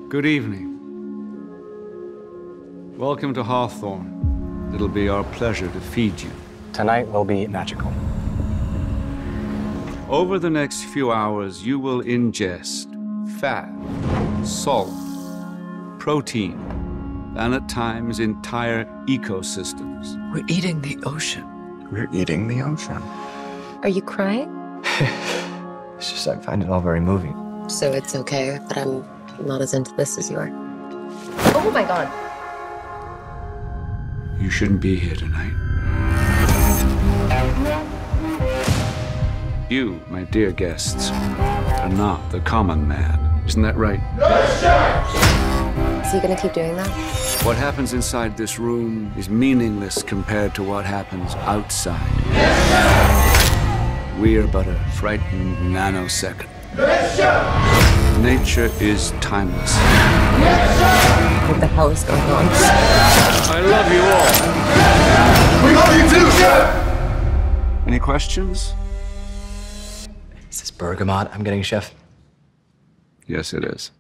Good evening. Welcome to Hawthorne. It'll be our pleasure to feed you. Tonight will be magical. Over the next few hours, you will ingest fat, salt, protein, and at times entire ecosystems. We're eating the ocean. We're eating the ocean. Are you crying? It's just I find it all very moving. So it's okay that I'm not as into this as you are. Oh my God. You shouldn't be here tonight. You, my dear guests, are not the common man. Isn't that right? Is he gonna keep doing that? What happens inside this room is meaningless compared to what happens outside. We are but a frightened nanosecond. Nature is timeless. What the hell is going on? I love you all. We love you too, Chef! Any questions? Is this bergamot I'm getting, Chef? Yes, it is.